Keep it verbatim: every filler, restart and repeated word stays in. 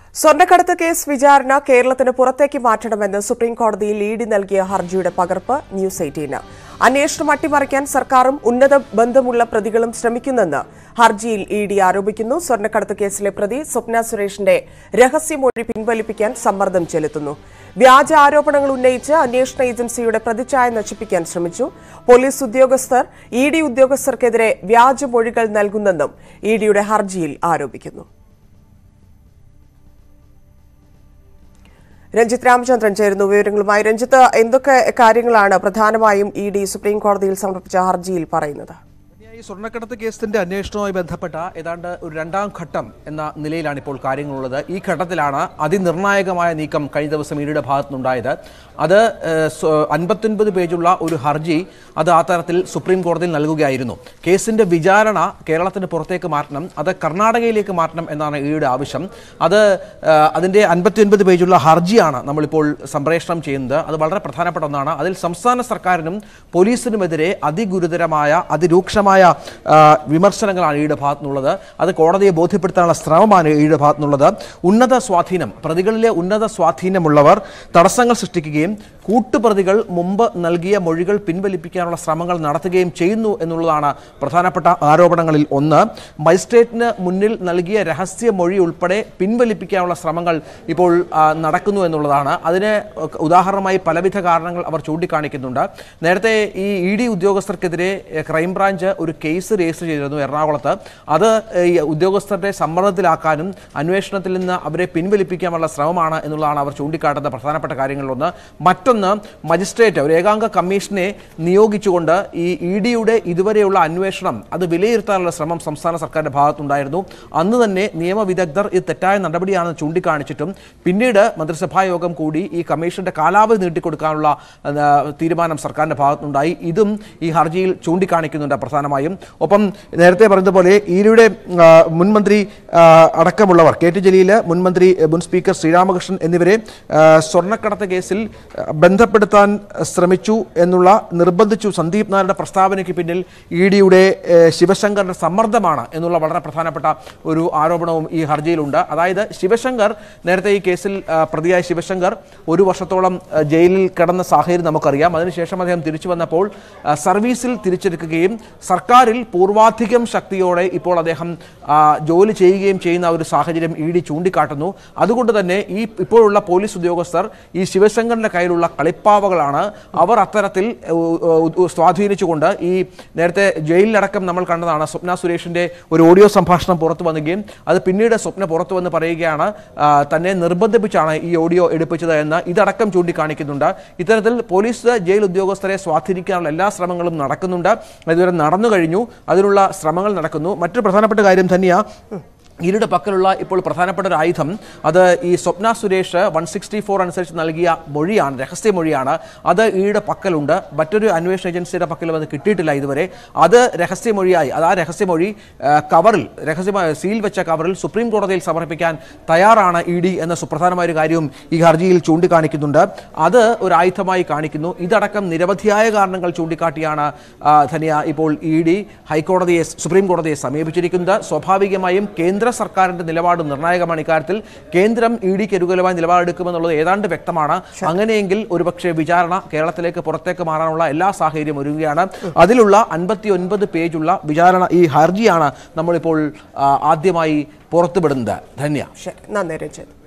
സ്വർണ്ണക്കടത്ത് കേസ് വിചാരണ കേരളത്തിന് പുറത്തേക്ക് മാറ്റണമെന്ന് സുപ്രീം കോടതിയിൽ ഇ ഡി നൽകിയ ഹർജിയുടെ പകർപ്പ് ന്യൂസ് എയ്റ്റീന്. അന്വേഷണം അട്ടിമറിക്കാൻ സർക്കാരും ഉന്നത ബന്ധമുള്ള പ്രതികളും ശ്രമിക്കുന്നെന്ന് ഹർജിയിൽ ഇ ഡി ആരോപിക്കുന്നു. സ്വർണ്ണക്കടത്ത് കേസിലെ പ്രതി സ്വപ്ന സുരേഷിന്റെ രഹസ്യമൊഴി പിൻവലിപ്പിക്കാൻ സമ്മർദ്ദം ചെലുത്തുന്നു. വ്യാജ ആരോപണങ്ങൾ ഉന്നയിച്ച് അന്വേഷണ ഏജൻസിയുടെ പ്രതിച്ഛായ നശിപ്പിക്കാൻ ശ്രമിച്ചു. പോലീസ് ഉദ്യോഗസ്ഥർ ഇ ഡി ഉദ്യോഗസ്ഥർക്കെതിരെ വ്യാജമൊഴികൾ നൽകുന്നെന്നും ഇ ഡിയുടെ ഹർജിയിൽ ആരോപിക്കുന്നു. രഞ്ജിത്ത് രാമചന്ദ്രൻ ചേരുന്നു വിവരങ്ങളുമായി. രഞ്ജിത്ത്, എന്തൊക്കെ കാര്യങ്ങളാണ് പ്രധാനമായും ഇ ഡി സുപ്രീം കോടതിയിൽ സമർപ്പിച്ച ഹർജിയിൽ പറയുന്നത്? ഈ സ്വർണ്ണക്കടത്ത് കേസിന്റെ അന്വേഷണവുമായി ബന്ധപ്പെട്ട ഏതാണ്ട് ഒരു രണ്ടാം ഘട്ടം എന്ന നിലയിലാണ് ഇപ്പോൾ കാര്യങ്ങളുള്ളത്. ഈ ഘട്ടത്തിലാണ് അതിനിർണായകമായ നീക്കം കഴിഞ്ഞ ദിവസം ഇ ഡിയുടെ ഭാഗത്തുനിന്നുണ്ടായത്. അത് അൻപത്തൊൻപത് പേജുള്ള ഒരു ഹർജി അത് ആ തരത്തിൽ സുപ്രീം കോടതിയിൽ നൽകുകയായിരുന്നു. കേസിന്റെ വിചാരണ കേരളത്തിന് പുറത്തേക്ക് മാറ്റണം, അത് കർണാടകയിലേക്ക് മാറ്റണം എന്നാണ് ഇയുടെ ആവശ്യം. അത് അതിന്റെ അൻപത്തിയൊൻപത് പേജുള്ള ഹർജിയാണ് നമ്മളിപ്പോൾ സംപ്രേഷണം ചെയ്യുന്നത്. അത് വളരെ പ്രധാനപ്പെട്ട ഒന്നാണ്. അതിൽ സംസ്ഥാന സർക്കാരിനും പോലീസിനുമെതിരെ അതിഗുരുതരമായ അതിരൂക്ഷമായ വിമർശനങ്ങളാണ് ഇയുടെ ഭാഗത്തുനിന്നുള്ളത്. അത് കോടതിയെ ബോധ്യപ്പെടുത്താനുള്ള ശ്രമമാണ് ഇയുടെ ഭാഗത്തുനിന്നുള്ളത്. ഉന്നത സ്വാധീനം, പ്രതികളിലെ ഉന്നത സ്വാധീനമുള്ളവർ തടസ്സങ്ങൾ സൃഷ്ടിക്കുകയും കൂട്ടുപ്രതികൾ മുമ്പ് നൽകിയ മൊഴികൾ പിൻവലിപ്പിക്കാനുള്ള ശ്രമങ്ങൾ നടത്തുകയും ചെയ്യുന്നു എന്നുള്ളതാണ് പ്രധാനപ്പെട്ട ആരോപണങ്ങളിൽ ഒന്ന്. മജിസ്ട്രേറ്റിന് മുന്നിൽ നൽകിയ രഹസ്യ മൊഴി ഉൾപ്പെടെ പിൻവലിപ്പിക്കാനുള്ള ശ്രമങ്ങൾ ഇപ്പോൾ നടക്കുന്നു എന്നുള്ളതാണ്. അതിന് ഉദാഹരണമായി പലവിധ കാരണങ്ങൾ അവർ ചൂണ്ടിക്കാണിക്കുന്നുണ്ട്. നേരത്തെ ഈ ഇ ഡി ഉദ്യോഗസ്ഥർക്കെതിരെ ക്രൈംബ്രാഞ്ച് ഒരു കേസ് രജിസ്റ്റർ ചെയ്തിരുന്നു എറണാകുളത്ത്. അത് ഈ ഉദ്യോഗസ്ഥരുടെ സമ്മർദ്ദത്തിലാക്കാനും അന്വേഷണത്തിൽ നിന്ന് അവരെ പിൻവലിപ്പിക്കാനുള്ള ശ്രമമാണ് എന്നുള്ളതാണ് അവർ ചൂണ്ടിക്കാട്ടുന്ന പ്രധാനപ്പെട്ട കാര്യങ്ങളിലൊന്ന്. മറ്റൊന്ന്, മജിസ്ട്രേറ്റ് ഒരു ഏകാംഗ കമ്മീഷനെ നിയോഗിച്ചുകൊണ്ട് ഈ ഇ ഡിയുടെ ഇതുവരെയുള്ള അന്വേഷണം അത് വിലയിരുത്താനുള്ള ശ്രമം സംസ്ഥാന സർക്കാരിന്റെ ഭാഗത്തുണ്ടായിരുന്നു. അന്ന് തന്നെ നിയമവിദഗ്ധർ ഇത് തെറ്റായ നടപടിയാണെന്ന് ചൂണ്ടിക്കാണിച്ചിട്ടും പിന്നീട് മന്ത്രിസഭാ യോഗം കൂടി ഈ കമ്മീഷന്റെ കാലാവധി നീട്ടിക്കൊടുക്കാനുള്ള തീരുമാനം സർക്കാരിന്റെ ഭാഗത്തുണ്ടായി. ഇതും ഈ ഹർജിയിൽ ചൂണ്ടിക്കാണിക്കുന്നുണ്ട് പ്രധാനമായും. ഒപ്പം നേരത്തെ പറഞ്ഞതുപോലെ ഇയുടെ മുൻമന്ത്രി അടക്കമുള്ളവർ, കെ ടി ജലീൽ, മുൻമന്ത്രി മുൻ സ്പീക്കർ ശ്രീരാമകൃഷ്ണൻ എന്നിവരെ സ്വർണ്ണക്കടത്ത് കേസിൽ ബന്ധപ്പെടുത്താൻ ശ്രമിച്ചു എന്നുള്ള നിർബന്ധിച്ചു സന്ദീപ് നായരുടെ പ്രസ്താവനയ്ക്ക് പിന്നിൽ ഇ ഡിയുടെ ശിവശങ്കറിന്റെ സമ്മർദ്ദമാണ് എന്നുള്ള വളരെ പ്രധാനപ്പെട്ട ഒരു ആരോപണവും ഈ ഹർജിയിലുണ്ട്. അതായത് ശിവശങ്കർ നേരത്തെ ഈ കേസിൽ പ്രതിയായ ശിവശങ്കർ ഒരു വർഷത്തോളം ജയിലിൽ കിടന്ന സാഹചര്യം നമുക്കറിയാം. അതിനുശേഷം അദ്ദേഹം തിരിച്ചു വന്നപ്പോൾ സർവീസിൽ തിരിച്ചെടുക്കുകയും സർക്കാരിൽ പൂർവാധികം ശക്തിയോടെ ഇപ്പോൾ അദ്ദേഹം ജോലി ചെയ്യുകയും ചെയ്യുന്ന ഒരു സാഹചര്യം ഇ ഡി ചൂണ്ടിക്കാട്ടുന്നു. അതുകൊണ്ട് തന്നെ ഈ ഇപ്പോഴുള്ള പോലീസ് ഉദ്യോഗസ്ഥർ ഈ ശിവശങ്കറിന്റെ കയ്യിലുള്ള കളിപ്പാവകളാണ്. അവർ അത്തരത്തിൽ സ്വാധീനിച്ചുകൊണ്ട് ഈ നേരത്തെ ജയിലിലടക്കം നമ്മൾ കണ്ടതാണ് സ്വപ്ന സുരേഷിന്റെ ഒരു ഓഡിയോ സംഭാഷണം പുറത്തു വന്നുകയും അത് പിന്നീട് സ്വപ്ന പുറത്തു വന്ന് പറയുകയാണ് തന്നെ നിർബന്ധിപ്പിച്ചാണ് ഈ ഓഡിയോ എടുപ്പിച്ചത് എന്ന് ഇതടക്കം ചൂണ്ടിക്കാണിക്കുന്നുണ്ട്. ഇത്തരത്തിൽ പോലീസ് ജയിൽ ഉദ്യോഗസ്ഥരെ സ്വാധീനിക്കാനുള്ള എല്ലാ ശ്രമങ്ങളും നടക്കുന്നുണ്ട്. ഇതുവരെ നടന്നു കഴിഞ്ഞു, അതിനുള്ള ശ്രമങ്ങൾ നടക്കുന്നു. മറ്റൊരു പ്രധാനപ്പെട്ട കാര്യം തന്നെയാണ് ഇവരുടെ പക്കലുള്ള ഇപ്പോൾ പ്രധാനപ്പെട്ട ഒരു ആയുധം. അത് ഈ Swapna Suresh one sixty four അനുസരിച്ച് നൽകിയ മൊഴിയാണ്, രഹസ്യമൊഴിയാണ്. അത് ഈയുടെ പക്കലുണ്ട്. മറ്റൊരു അന്വേഷണ ഏജൻസിയുടെ പക്കലും അത് കിട്ടിയിട്ടില്ല ഇതുവരെ. അത് രഹസ്യമൊഴിയായി, അത് ആ രഹസ്യമൊഴി കവറിൽ, രഹസ്യമായ സീൽ വെച്ച കവറിൽ സുപ്രീം കോടതിയിൽ സമർപ്പിക്കാൻ തയ്യാറാണ് ഇ ഡി എന്ന സുപ്രധാനമായ ഒരു കാര്യവും ഈ ഹർജിയിൽ ചൂണ്ടിക്കാണിക്കുന്നുണ്ട്. അത് ഒരു ആയുധമായി കാണിക്കുന്നു. ഇതടക്കം നിരവധിയായ കാരണങ്ങൾ ചൂണ്ടിക്കാട്ടിയാണ് ധന്യ ഇപ്പോൾ ഇ ഡി ഹൈക്കോടതിയെ, സുപ്രീം കോടതിയെ സമീപിച്ചിരിക്കുന്നത്. സ്വാഭാവികമായും കേന്ദ്ര സർക്കാരിന്റെ നിലപാട് നിർണായകമാണ്. ഇക്കാര്യത്തിൽ കേന്ദ്രം ഇ ഡിക്ക് അനുകൂലമായ നിലപാടെടുക്കുമെന്നുള്ളത് ഏതാണ്ട് വ്യക്തമാണ്. അങ്ങനെയെങ്കിൽ ഒരുപക്ഷെ വിചാരണ കേരളത്തിലേക്ക് പുറത്തേക്ക് മാറാനുള്ള എല്ലാ സാഹചര്യം ഒരുങ്ങുകയാണ്. അതിലുള്ള അൻപത്തി ഒൻപത് പേജുള്ള വിചാരണ ഈ ഹർജിയാണ് നമ്മളിപ്പോൾ ആദ്യമായി പുറത്തുവിടുന്നത്. ധന്യ. നന്ദി രഞ്ജിത്ത്.